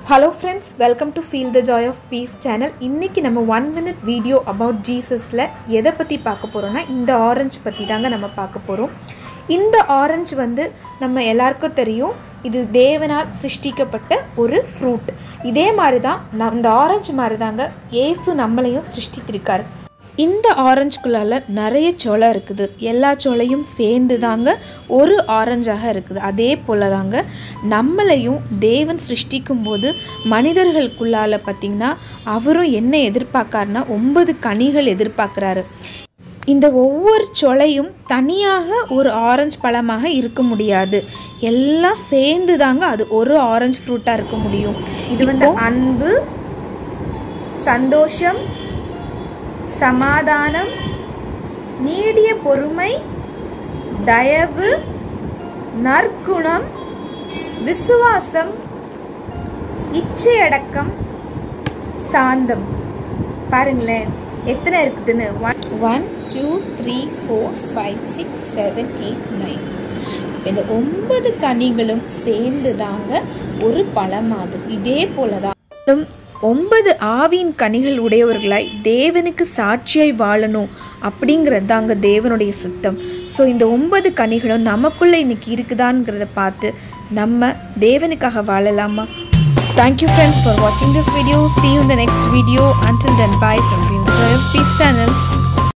Hello friends, welcome to Feel the Joy of Peace channel. இன்னைக்கு நம்ம 1 minute video about Jesusல எதை பத்தி பார்க்க போறோம்னா இந்த ஆரஞ்சு பத்தி தாங்க நம்ம பார்க்க போறோம். இந்த ஆரஞ்சு வந்து நம்ம எல்லாருக்கும் தெரியும், இது தேவனால் சிருஷ்டிக்கப்பட்ட ஒரு ஃப்ரூட். இதே மாதிரி தான் இந்த ஆரஞ்சு மாதிரி தாங்க இயேசு நம்மளையும் சிருஷ்டித்திருக்காரு. இந்த ஆரஞ்சுக்குள்ளால நிறைய சொலை இருக்குது. எல்லா சொலையும் சேர்ந்து தாங்க ஒரு ஆரஞ்சாக இருக்குது. அதே போல் தாங்க நம்மளையும் தேவன் சிருஷ்டிக்கும் போது மனிதர்களுக்குள்ளால பார்த்திங்கன்னா அவரும் என்ன எதிர்பார்க்காருன்னா 9 கனிகள் எதிர்பார்க்குறாரு. இந்த ஒவ்வொரு சொலையும் தனியாக ஒரு ஆரஞ்சு பழமாக இருக்க முடியாது. எல்லாம் சேர்ந்து தாங்க அது ஒரு ஆரஞ்சு ஃப்ரூட்டாக இருக்க முடியும். இது வந்து அன்பு, சந்தோஷம், சமாதானம், நீடிய பொறுமை, தயவு, நற்குணம், விசுவாசம், இச்சையடக்கம், சாந்தம். பாருங்களேன் எத்தனை இருக்குதுன்னு. 1 2 3 4 5 6 7 8 9. இந்த 9 கனிகளும் சேர்ந்து தாங்க ஒரு பழமாது. இதே போலதான் 9 ஆவியின் கனிகள் உடையவர்களாய் தேவனுக்கு சாட்சியாய் வாழணும் அப்படிங்கிறது தாங்க தேவனுடைய சித்தம். ஸோ இந்த 9 கனிகளும் நமக்குள்ளே இன்னைக்கு இருக்குதான்ங்கிறத பார்த்து நம்ம தேவனுக்காக வாழலாமா? Thank you friends for watching this video. See you in the next video. Until then, bye from Feel the Joy of Peace channel.